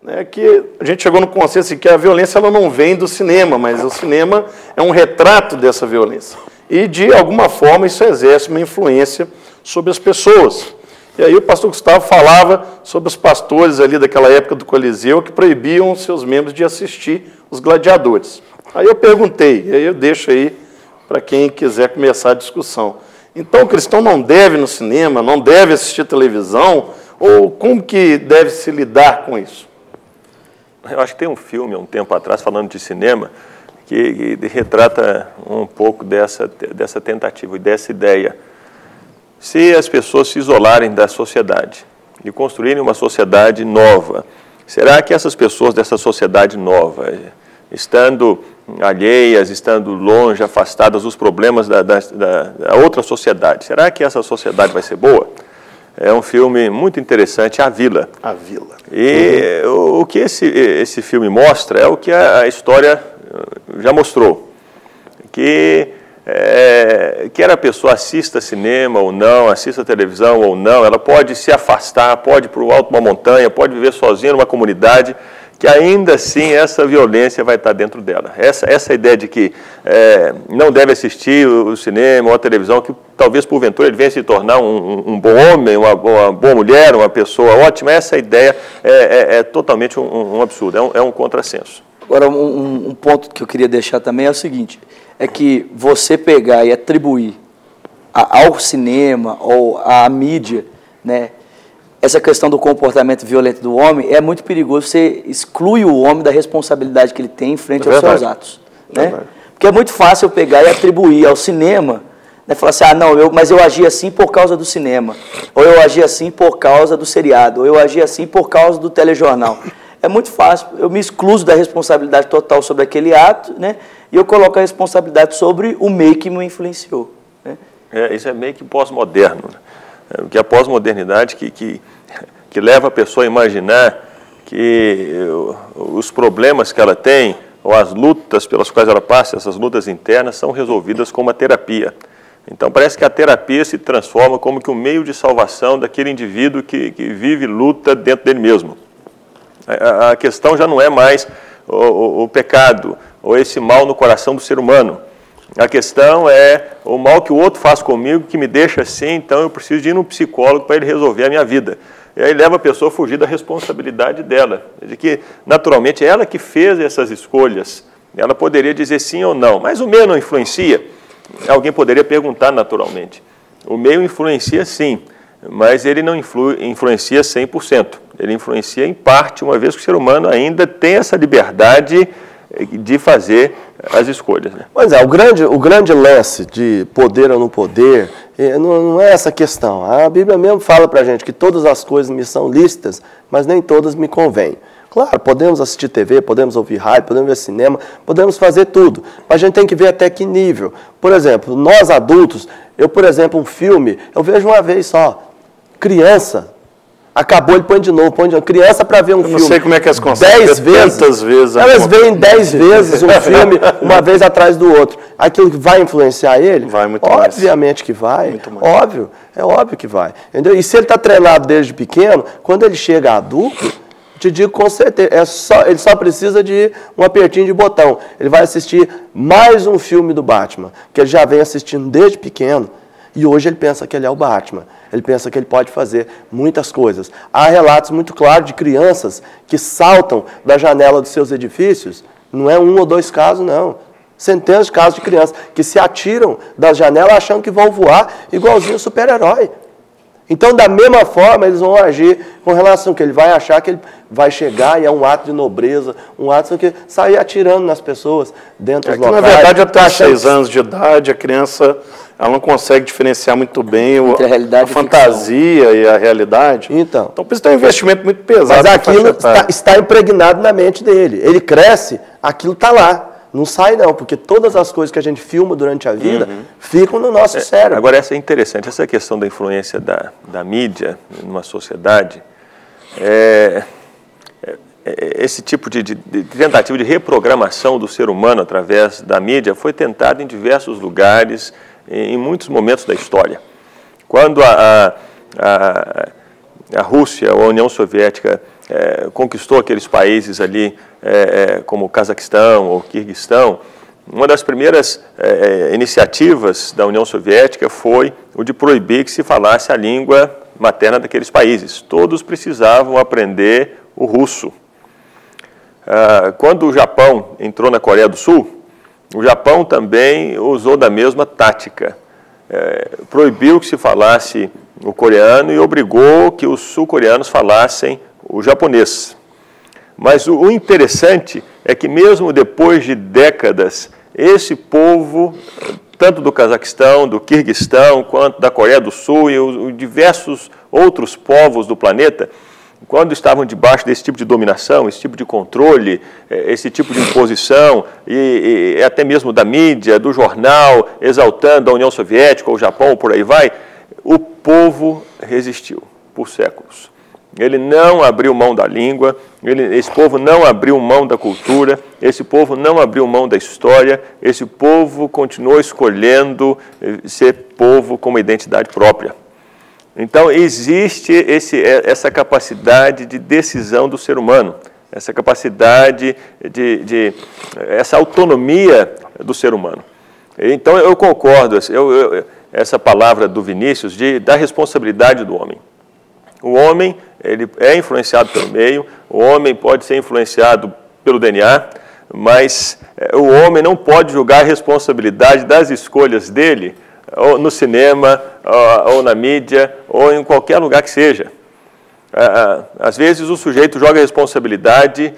né, que a gente chegou no consenso de que a violência ela não vem do cinema, mas o cinema é um retrato dessa violência. E, de alguma forma, isso exerce uma influência sobre as pessoas. E aí o pastor Gustavo falava sobre os pastores ali daquela época do Coliseu que proibiam os seus membros de assistir os gladiadores. Aí eu perguntei, e aí eu deixo aí para quem quiser começar a discussão. Então o cristão não deve ir no cinema, não deve assistir televisão, ou como que deve se lidar com isso? Eu acho que tem um filme, há um tempo atrás, falando de cinema, que retrata um pouco dessa tentativa e dessa ideia. Se as pessoas se isolarem da sociedade e construírem uma sociedade nova, será que essas pessoas dessa sociedade nova, estando alheias, estando longe, afastadas dos problemas da outra sociedade, será que essa sociedade vai ser boa? É um filme muito interessante, A Vila. A Vila. E o que esse filme mostra é o que a história já mostrou, que quer a pessoa assista cinema ou não, assista televisão ou não, ela pode se afastar, pode ir para o alto de uma montanha, pode viver sozinha numa comunidade, que ainda assim essa violência vai estar dentro dela. Essa ideia de que não deve assistir o cinema ou a televisão, que talvez porventura ele venha se tornar um bom homem, uma boa mulher, uma pessoa ótima, essa ideia é totalmente um absurdo, é um contrassenso. Agora, um ponto que eu queria deixar também é o seguinte, é que você pegar e atribuir ao cinema ou à mídia, né, essa questão do comportamento violento do homem, é muito perigoso, você exclui o homem da responsabilidade que ele tem em frente aos seus atos. Né? Porque é muito fácil eu pegar e atribuir ao cinema, né, falar assim, mas eu agi assim por causa do cinema, ou eu agi assim por causa do seriado, ou eu agi assim por causa do telejornal. É muito fácil, eu me excluo da responsabilidade total sobre aquele ato, né, e eu coloco a responsabilidade sobre o meio que me influenciou. Né? Isso é meio que pós-moderno, né? Porque a pós-modernidade que leva a pessoa a imaginar que os problemas que ela tem, ou as lutas pelas quais ela passa, essas lutas internas, são resolvidas com uma terapia. Então parece que a terapia se transforma como que um meio de salvação daquele indivíduo que vive luta dentro dele mesmo. A questão já não é mais o pecado, ou esse mal no coração do ser humano. A questão é o mal que o outro faz comigo, que me deixa assim, então eu preciso de ir num psicólogo para ele resolver a minha vida. E aí leva a pessoa a fugir da responsabilidade dela, de que naturalmente é ela que fez essas escolhas, ela poderia dizer sim ou não, mas o meio não influencia? Alguém poderia perguntar naturalmente. O meio influencia sim, mas ele não influencia 100%, ele influencia em parte, uma vez que o ser humano ainda tem essa liberdade de fazer as escolhas. Né? Pois é, o grande lance de poder ou não poder não é essa questão. A Bíblia mesmo fala para a gente que todas as coisas me são lícitas, mas nem todas me convêm. Claro, podemos assistir TV, podemos ouvir rádio, podemos ver cinema, podemos fazer tudo, mas a gente tem que ver até que nível. Por exemplo, nós adultos, por exemplo, um filme, eu vejo uma vez só. Criança, acabou, ele põe de novo, criança para ver um filme. Eu não sei como é que elas conseguem 10 vezes. Tantas vezes. Elas veem 10 vezes um filme, uma vez atrás do outro. Aquilo que vai influenciar ele? Vai muito Obviamente que vai. Muito mais. Óbvio, é óbvio que vai. Entendeu? E se ele está treinado desde pequeno, quando ele chega adulto, te digo com certeza, ele só precisa de um apertinho de botão. Ele vai assistir mais um filme do Batman, que ele já vem assistindo desde pequeno. E hoje ele pensa que ele é o Batman. Ele pensa que ele pode fazer muitas coisas. Há relatos muito claros de crianças que saltam da janela dos seus edifícios. Não é 1 ou 2 casos, não. Centenas de casos de crianças que se atiram da janela achando que vão voar igualzinho super-herói. Então, da mesma forma, eles vão agir com relação que ele vai achar que ele vai chegar e é um ato de nobreza, um ato que sair atirando nas pessoas dentro dos locais. Na verdade, até 6 anos de idade, a criança ela não consegue diferenciar muito bem a fantasia e a realidade. Então precisa ter um investimento muito pesado. Mas aquilo está impregnado na mente dele. Ele cresce, aquilo está lá. Não sai não, porque todas as coisas que a gente filma durante a vida ficam no nosso cérebro. Agora, essa é interessante, essa questão da influência da mídia numa sociedade, esse tipo de tentativa de reprogramação do ser humano através da mídia foi tentado em diversos lugares, em muitos momentos da história. Quando a Rússia, ou a União Soviética, conquistou aqueles países ali, como o Cazaquistão ou Quirguistão, uma das primeiras iniciativas da União Soviética foi o de proibir que se falasse a língua materna daqueles países. Todos precisavam aprender o russo. Quando o Japão entrou na Coreia do Sul, o Japão também usou da mesma tática. Proibiu que se falasse o coreano e obrigou que os sul-coreanos falassem o japonês. Mas o interessante é que mesmo depois de décadas, esse povo, tanto do Cazaquistão, do Quirguistão, quanto da Coreia do Sul e os diversos outros povos do planeta, quando estavam debaixo desse tipo de dominação, esse tipo de controle, esse tipo de imposição, e até mesmo da mídia, do jornal, exaltando a União Soviética, ou o Japão, ou por aí vai, o povo resistiu por séculos. Ele não abriu mão da língua, esse povo não abriu mão da cultura, esse povo não abriu mão da história, esse povo continuou escolhendo ser povo com uma identidade própria. Então, existe essa capacidade de decisão do ser humano, essa capacidade essa autonomia do ser humano. Então, eu concordo, essa palavra do Vinícius, da responsabilidade do homem. O homem, ele é influenciado pelo meio, o homem pode ser influenciado pelo DNA, mas o homem não pode julgar a responsabilidade das escolhas dele, ou no cinema, ou na mídia, ou em qualquer lugar que seja. Às vezes o sujeito joga a responsabilidade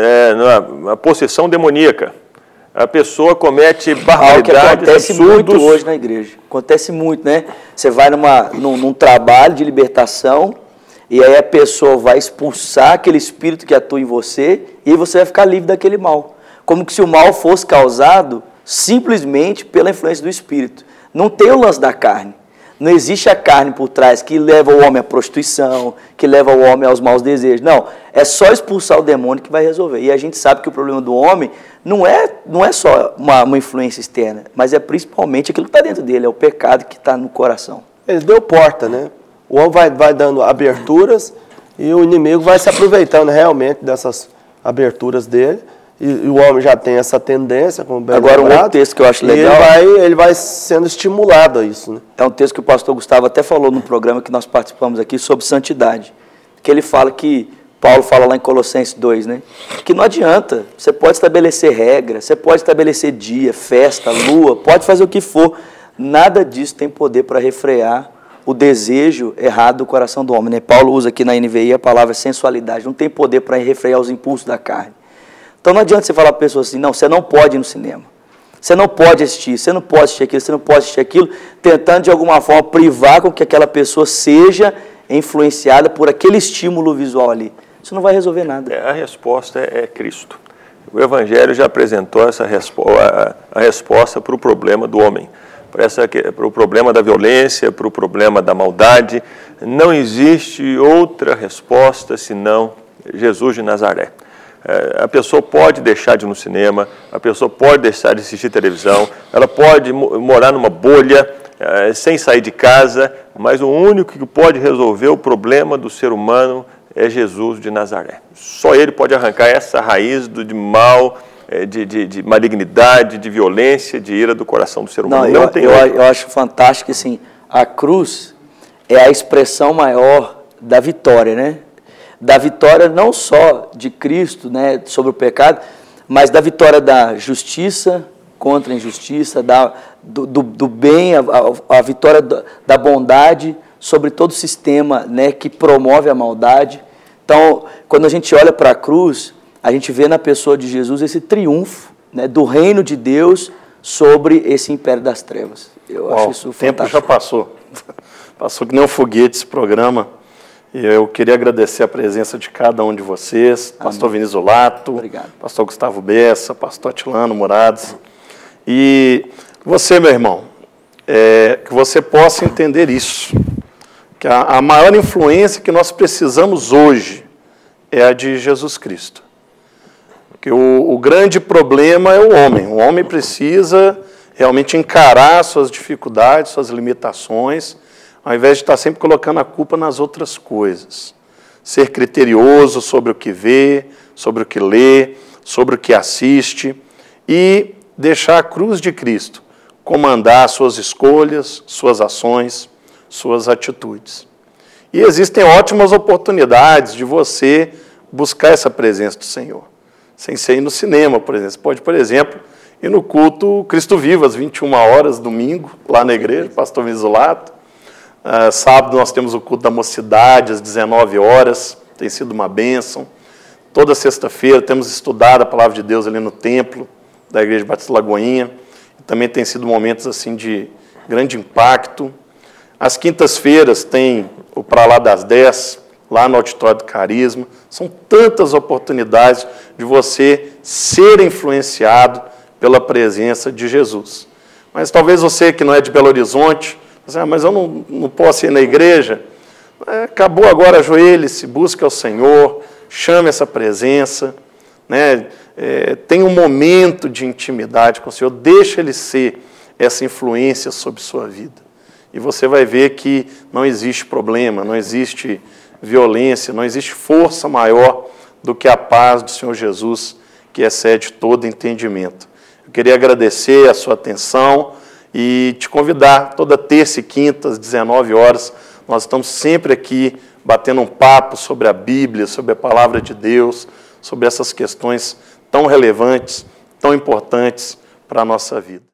na possessão demoníaca. A pessoa comete barbaridades, acontece absurdos. Muito hoje na igreja. Acontece muito, né? Você vai num trabalho de libertação e aí a pessoa vai expulsar aquele espírito que atua em você e você vai ficar livre daquele mal. Como que se o mal fosse causado simplesmente pela influência do espírito. Não tem o lance da carne. Não existe a carne por trás que leva o homem à prostituição, que leva o homem aos maus desejos. Não, é só expulsar o demônio que vai resolver. E a gente sabe que o problema do homem não é só uma influência externa, mas é principalmente aquilo que está dentro dele, é o pecado que está no coração. Ele deu porta, né? O homem vai dando aberturas e o inimigo vai se aproveitando realmente dessas aberturas dele. E o homem já tem essa tendência, como bem Agora, lembrado, um outro texto que eu acho legal... ele vai sendo estimulado a isso, né? É um texto que o pastor Gustavo até falou no programa que nós participamos aqui sobre santidade. Que ele fala que, Paulo fala lá em Colossenses 2, né? Que não adianta, você pode estabelecer regra, você pode estabelecer dia, festa, lua, pode fazer o que for. Nada disso tem poder para refrear o desejo errado do coração do homem, né? Paulo usa aqui na NVI a palavra sensualidade, não tem poder para refrear os impulsos da carne. Então não adianta você falar para a pessoa assim, não, você não pode ir no cinema, você não pode assistir, você não pode assistir aquilo, você não pode assistir aquilo, tentando de alguma forma privar com que aquela pessoa seja influenciada por aquele estímulo visual ali. Isso não vai resolver nada. A resposta é Cristo. O Evangelho já apresentou a resposta para o problema do homem, para o problema da violência, para o problema da maldade. Não existe outra resposta senão Jesus de Nazaré. A pessoa pode deixar de ir no cinema, a pessoa pode deixar de assistir televisão, ela pode morar numa bolha, sem sair de casa, mas o único que pode resolver o problema do ser humano é Jesus de Nazaré. Só ele pode arrancar essa raiz de mal, de malignidade, de violência, de ira do coração do ser humano. Eu acho fantástico, assim, a cruz é a expressão maior da vitória, né? Da vitória não só de Cristo, né, sobre o pecado, mas da vitória da justiça contra a injustiça, do bem, a vitória da bondade sobre todo o sistema, né, que promove a maldade. Então, quando a gente olha para a cruz, a gente vê na pessoa de Jesus esse triunfo, né, do reino de Deus sobre esse império das trevas. Eu acho isso fantástico. O tempo já passou. Passou que nem um foguete esse programa. E eu queria agradecer a presença de cada um de vocês, Amém. pastor Vinícius Olato, Obrigado. pastor Gustavo Bessa, pastor Atilano Murados. E você, meu irmão, que você possa entender isso, que a maior influência que nós precisamos hoje é a de Jesus Cristo. Porque o grande problema é o homem. O homem precisa realmente encarar suas dificuldades, suas limitações, ao invés de estar sempre colocando a culpa nas outras coisas. ser criterioso sobre o que vê, sobre o que lê, sobre o que assiste e deixar a cruz de Cristo comandar suas escolhas, suas ações, suas atitudes. E existem ótimas oportunidades de você buscar essa presença do Senhor. Sem ser ir no cinema, por exemplo. Você pode, por exemplo, ir no culto Cristo Vivo, às 21 horas, domingo, lá na igreja, pastor Misulato. Sábado nós temos o culto da mocidade, às 19 horas, tem sido uma bênção. Toda sexta-feira temos estudado a palavra de Deus ali no templo da Igreja Batista Lagoinha. Também tem sido momentos assim de grande impacto. Às quintas-feiras tem o Pra Lá das 10, lá no Auditório do Carisma. São tantas oportunidades de você ser influenciado pela presença de Jesus. Mas talvez você que não é de Belo Horizonte, mas eu não posso ir na igreja. Acabou agora, ajoelhe-se, busque ao Senhor, chame essa presença, né? Tem um momento de intimidade com o Senhor, deixa Ele ser essa influência sobre sua vida. E você vai ver que não existe problema, não existe violência, não existe força maior do que a paz do Senhor Jesus, que excede todo entendimento. Eu queria agradecer a sua atenção e te convidar, toda terça e quinta, às 19 horas, nós estamos sempre aqui batendo um papo sobre a Bíblia, sobre a Palavra de Deus, sobre essas questões tão relevantes, tão importantes para a nossa vida.